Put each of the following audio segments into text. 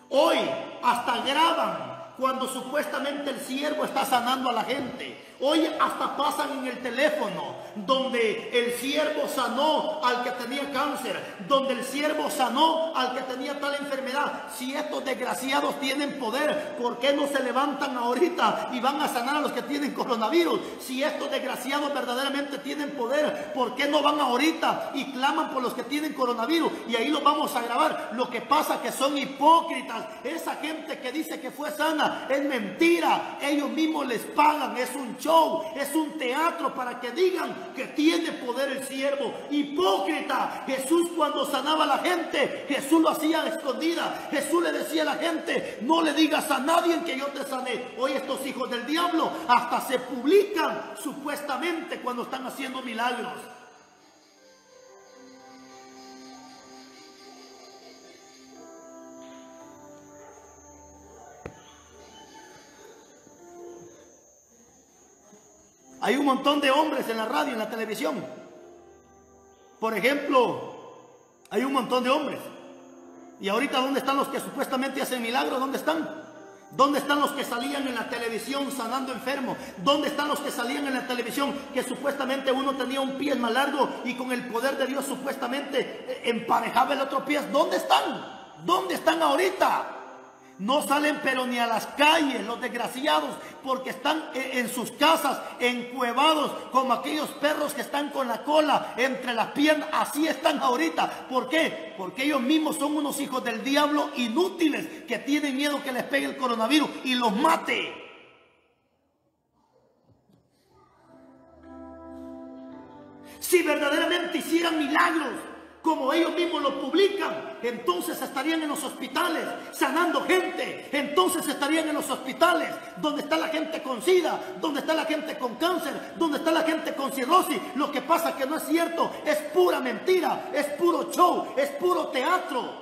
Hoy hasta graban cuando supuestamente el siervo está sanando a la gente. Hoy hasta pasan en el teléfono donde el siervo sanó al que tenía cáncer, donde el siervo sanó al que tenía tal enfermedad. Si estos desgraciados tienen poder, ¿por qué no se levantan ahorita y van a sanar a los que tienen coronavirus? Si estos desgraciados verdaderamente tienen poder, ¿por qué no van ahorita y claman por los que tienen coronavirus? Y ahí los vamos a grabar. Lo que pasa es que son hipócritas. Esa gente que dice que fue sana es mentira. Ellos mismos les pagan, es un show, es un teatro para que digan que tiene poder el siervo. Hipócrita. Jesús cuando sanaba a la gente, Jesús lo hacía a escondida. Jesús le decía a la gente: no le digas a nadie que yo te sané. Hoy estos hijos del diablo hasta se publican supuestamente cuando están haciendo milagros. Hay un montón de hombres en la radio, en la televisión. Por ejemplo, hay un montón de hombres. Y ahorita, ¿dónde están los que supuestamente hacen milagros? ¿Dónde están? ¿Dónde están los que salían en la televisión sanando enfermos? ¿Dónde están los que salían en la televisión que supuestamente uno tenía un pie más largo y con el poder de Dios supuestamente emparejaba el otro pie? ¿Dónde están? ¿Dónde están ahorita? No salen pero ni a las calles los desgraciados, porque están en sus casas encuevados como aquellos perros que están con la cola entre las piernas. Así están ahorita. ¿Por qué? Porque ellos mismos son unos hijos del diablo inútiles que tienen miedo que les pegue el coronavirus y los mate. Si verdaderamente hicieran milagros como ellos mismos lo publican, entonces estarían en los hospitales sanando gente. Entonces estarían en los hospitales donde está la gente con SIDA, donde está la gente con cáncer, donde está la gente con cirrosis. Lo que pasa es que no es cierto, es pura mentira, es puro show, es puro teatro.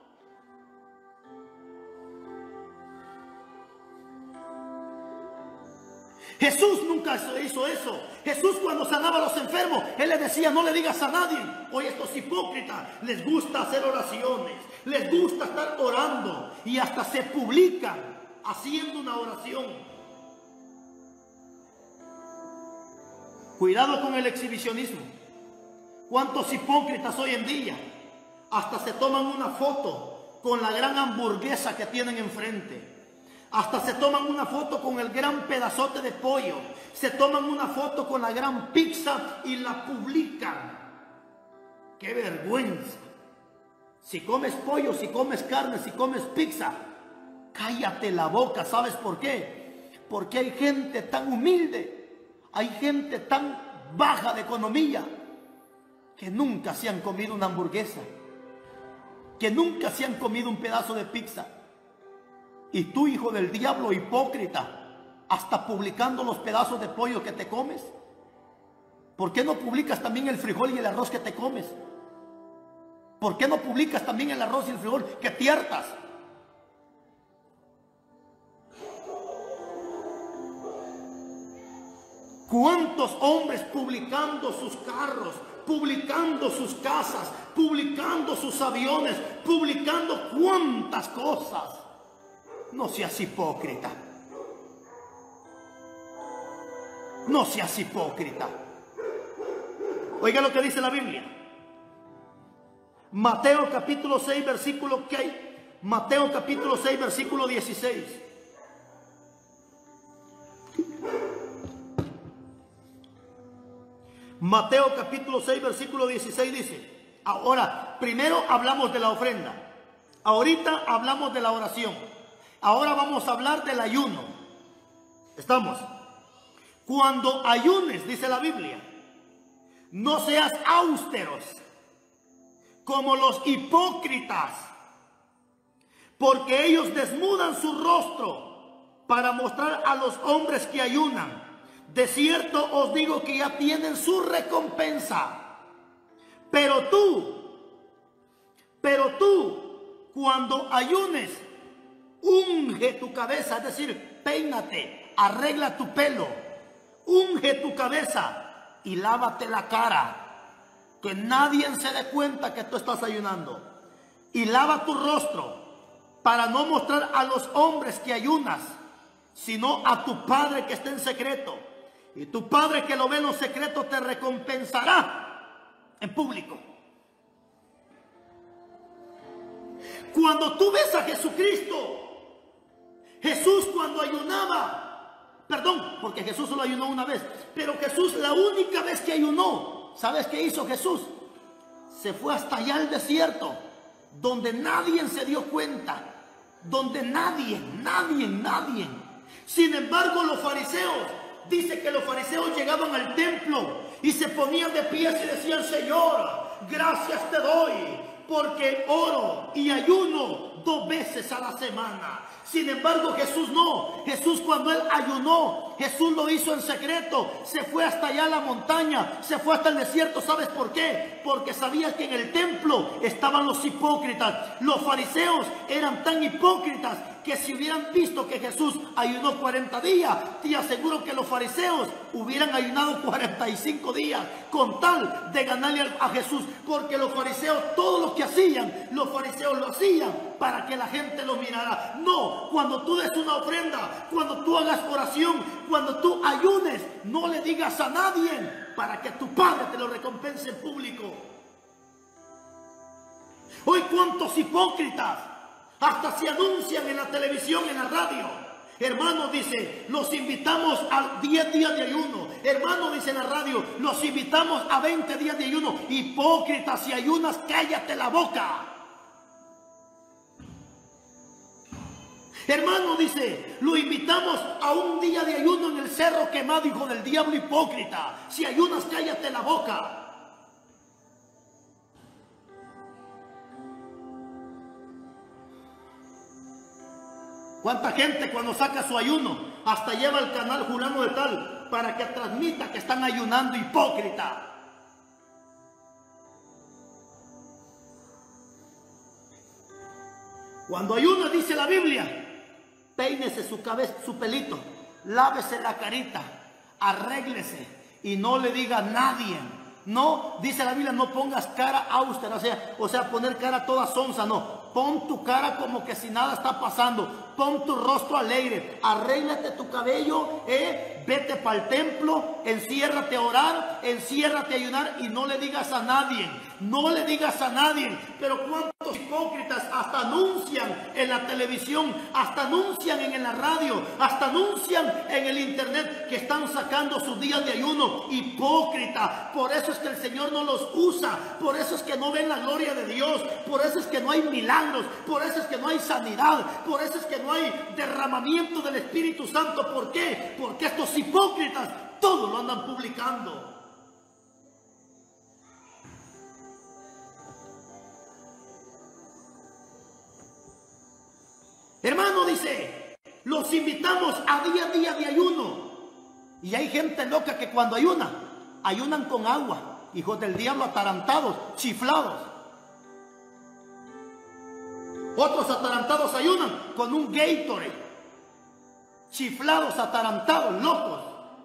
Jesús nunca hizo eso. Jesús cuando sanaba a los enfermos, Él les decía: no le digas a nadie. Hoy estos hipócritas les gusta hacer oraciones, les gusta estar orando y hasta se publican haciendo una oración. Cuidado con el exhibicionismo. ¿Cuántos hipócritas hoy en día hasta se toman una foto con la gran hamburguesa que tienen enfrente? Hasta se toman una foto con el gran pedazote de pollo. Se toman una foto con la gran pizza y la publican. ¡Qué vergüenza! Si comes pollo, si comes carne, si comes pizza, cállate la boca. ¿Sabes por qué? Porque hay gente tan humilde, hay gente tan baja de economía, que nunca se han comido una hamburguesa, que nunca se han comido un pedazo de pizza. Y tú, hijo del diablo, hipócrita, hasta publicando los pedazos de pollo que te comes. ¿Por qué no publicas también el frijol y el arroz que te comes? ¿Por qué no publicas también el arroz y el frijol que te hartas? ¿Cuántos hombres publicando sus carros, publicando sus casas, publicando sus aviones, publicando cuántas cosas? No seas hipócrita. No seas hipócrita. Oiga lo que dice la Biblia. Mateo capítulo 6, versículo ¿qué? Mateo capítulo 6, versículo 16. Mateo capítulo 6, versículo 16 dice: ahora, primero hablamos de la ofrenda. Ahorita hablamos de la oración. Ahora vamos a hablar del ayuno. ¿Estamos? Cuando ayunes, dice la Biblia, no seas austeros como los hipócritas, porque ellos desnudan su rostro para mostrar a los hombres que ayunan. De cierto os digo que ya tienen su recompensa. Pero tú, cuando ayunes, unge tu cabeza, es decir, peínate, arregla tu pelo, unge tu cabeza y lávate la cara, que nadie se dé cuenta que tú estás ayunando. Y lava tu rostro para no mostrar a los hombres que ayunas, sino a tu Padre que está en secreto. Y tu Padre que lo ve en los secretos te recompensará en público. Cuando tú ves a Jesucristo, Jesús cuando ayunaba, perdón, porque Jesús solo ayunó una vez, pero Jesús la única vez que ayunó, ¿sabes qué hizo Jesús? Se fue hasta allá al desierto, donde nadie se dio cuenta, donde nadie. Sin embargo, los fariseos, dice que los fariseos llegaban al templo y se ponían de pies y decían: Señor, gracias te doy, porque oro y ayuno 2 veces a la semana. Sin embargo, Jesús no. Jesús, cuando él ayunó, Jesús lo hizo en secreto. Se fue hasta allá a la montaña, se fue hasta el desierto. ¿Sabes por qué? Porque sabía que en el templo estaban los hipócritas. Los fariseos eran tan hipócritas que si hubieran visto que Jesús ayunó 40 días, te aseguro que los fariseos hubieran ayunado 45 días con tal de ganarle a Jesús. Porque los fariseos, todo lo que hacían, los fariseos lo hacían para que la gente lo mirara. No, cuando tú des una ofrenda, cuando tú hagas oración, cuando tú ayunes, no le digas a nadie para que tu Padre te lo recompense en público. Hoy cuántos hipócritas hasta se anuncian en la televisión, en la radio. Hermano, dice, los invitamos a 10 días de ayuno. Hermano, dice en la radio, los invitamos a 20 días de ayuno. Hipócritas, si ayunas, cállate la boca. Hermano, dice, lo invitamos a un día de ayuno en el cerro quemado, hijo del diablo hipócrita. Si ayunas, cállate la boca. ¿Cuánta gente cuando saca su ayuno hasta lleva al canal fulano de tal para que transmita que están ayunando? Hipócrita. Cuando ayuna, dice la Biblia, peínese su cabeza, su pelito, lávese la carita, arréglese y no le diga a nadie. No, dice la Biblia, no pongas cara austera, o sea, poner cara toda sonsa, no. Pon tu cara como que si nada está pasando. Pon tu rostro alegre. Arréglate tu cabello. Vete para el templo. Enciérrate a orar. Enciérrate a ayunar. Y no le digas a nadie. No le digas a nadie. Pero cuántos hipócritas hasta anuncian en la televisión. Hasta anuncian en la radio. Hasta anuncian en el internet que están sacando sus días de ayuno. Hipócrita. Por eso es que el Señor no los usa. Por eso es que no ven la gloria de Dios. Por eso es que no hay milagros. Por eso es que no hay sanidad. Por eso es que no hay derramamiento del Espíritu Santo. ¿Por qué? Porque estos hipócritas todo lo andan publicando. Hermano, dice, los invitamos a día de ayuno. Y hay gente loca que cuando ayunan con agua. Hijos del diablo, atarantados, chiflados. Otros atarantados ayunan con un Gatorade. Chiflados, atarantados, locos.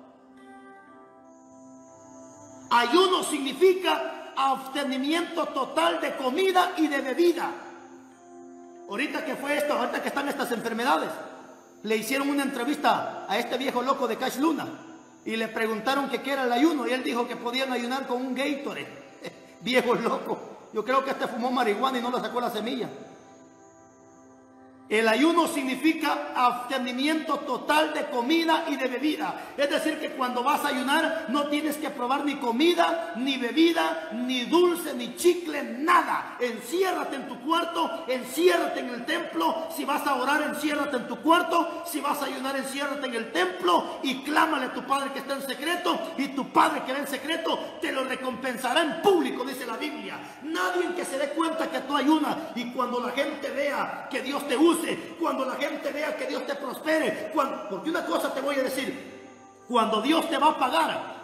Ayuno significa abstenimiento total de comida y de bebida. Ahorita que fue esto, ahorita que están estas enfermedades, le hicieron una entrevista a este viejo loco de Cash Luna y le preguntaron que qué era el ayuno y él dijo que podían ayunar con un Gatorade. Viejo loco. Yo creo que este fumó marihuana y no le sacó la semilla. El ayuno significa abstenimiento total de comida y de bebida. Es decir, que cuando vas a ayunar no tienes que probar ni comida, ni bebida, ni dulce, ni chicle, nada. Enciérrate en tu cuarto, enciérrate en el templo. Si vas a orar, enciérrate en tu cuarto. Si vas a ayunar, enciérrate en el templo y clámale a tu Padre que está en secreto. Y tu Padre que va en secreto te lo recompensará en público, dice la Biblia. Nadie que se dé cuenta que tú ayunas. Y cuando la gente vea que Dios te usa, cuando la gente vea que Dios te prospere, porque una cosa te voy a decir, cuando Dios te va a pagar,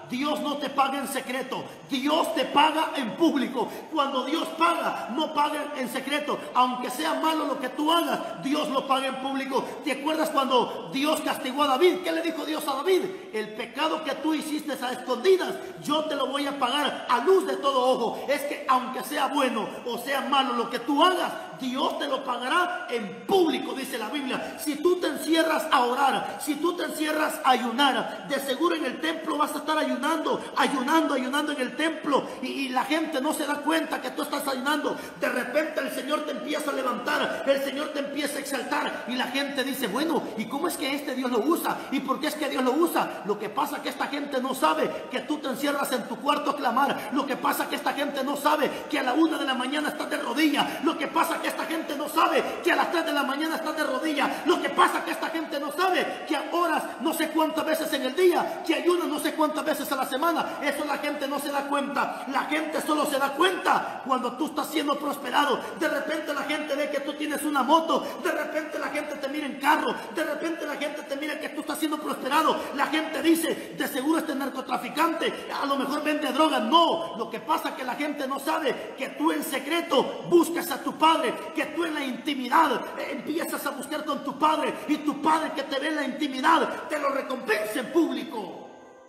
Dios no te paga en secreto, Dios te paga en público. Cuando Dios paga, no paga en secreto. Aunque sea malo lo que tú hagas, Dios lo paga en público. ¿Te acuerdas cuando Dios castigó a David? ¿Qué le dijo Dios a David? El pecado que tú hiciste a escondidas, yo te lo voy a pagar a luz de todo ojo. Es que aunque sea bueno o sea malo lo que tú hagas, Dios te lo pagará en público, dice la Biblia. Si tú te encierras a orar, si tú te encierras a ayunar, de seguro en el templo vas a estar ayunando en el templo, y la gente no se da cuenta que tú estás ayunando. De repente el Señor te empieza a levantar, el Señor te empieza a exaltar, y la gente dice, bueno, ¿y cómo es que este Dios lo usa? ¿Y por qué es que Dios lo usa? Lo que pasa es que esta gente no sabe que tú te encierras en tu cuarto a clamar. Lo que pasa es que esta gente no sabe que a la 1 de la mañana estás de rodillas. Lo que pasa es que esta gente no sabe que a las 3 de la mañana estás de rodillas. Lo que pasa es que esta gente no sabe que oras no sé cuántas veces en el día, que ayunas no sé cuántas veces a la semana. Eso la gente no se da cuenta. La gente solo se da cuenta cuando tú estás siendo prosperado. De repente la gente ve que tú tienes una moto, de repente la gente te mira en carro, de repente la gente te mira que tú estás siendo prosperado. La gente dice, de seguro este narcotraficante a lo mejor vende droga. No, lo que pasa es que la gente no sabe que tú en secreto buscas a tu Padre, que tú en la intimidad empiezas a buscar con tu Padre, y tu Padre que te ve en la intimidad te lo recompensa en público.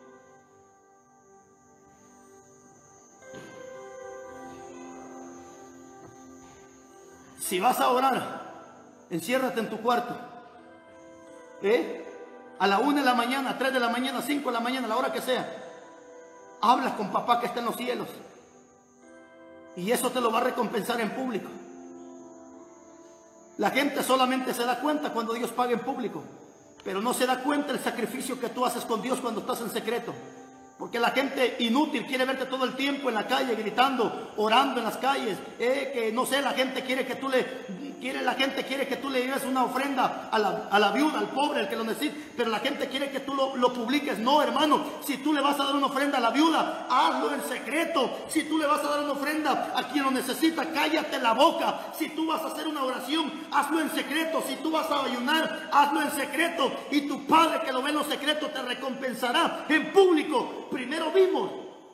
Si vas a orar, enciérrate en tu cuarto. A la 1 de la mañana, 3 de la mañana, 5 de la mañana, la hora que sea. Hablas con papá que está en los cielos. Y eso te lo va a recompensar en público. La gente solamente se da cuenta cuando Dios paga en público, pero no se da cuenta el sacrificio que tú haces con Dios cuando estás en secreto. Porque la gente inútil quiere verte todo el tiempo en la calle gritando, orando en las calles, que no sé, la gente quiere que tú le lleves una ofrenda a la viuda, al pobre, al que lo necesita, pero la gente quiere que tú lo publiques. No, hermano, si tú le vas a dar una ofrenda a la viuda, hazlo en secreto. Si tú le vas a dar una ofrenda a quien lo necesita, cállate la boca. Si tú vas a hacer una oración, hazlo en secreto. Si tú vas a ayunar, hazlo en secreto, y tu Padre que lo ve en lo secreto te recompensará en público. Primero vimos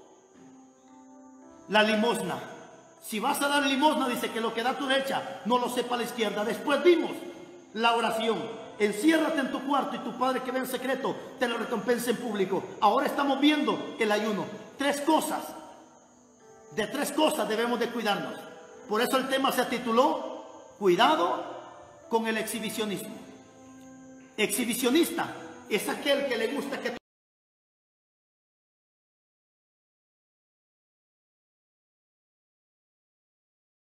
la limosna. Si vas a dar limosna, dice que lo que da a tu derecha no lo sepa a la izquierda. Después vimos la oración. Enciérrate en tu cuarto y tu Padre que ve en secreto te lo recompensa en público. Ahora estamos viendo el ayuno. De tres cosas debemos de cuidarnos. Por eso el tema se tituló Cuidado con el exhibicionismo. Exhibicionista es aquel que le gusta que